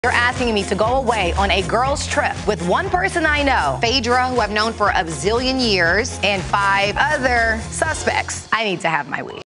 You're asking me to go away on a girls' trip with one person I know, Phaedra, who I've known for a zillion years, and 5 other suspects. I need to have my week.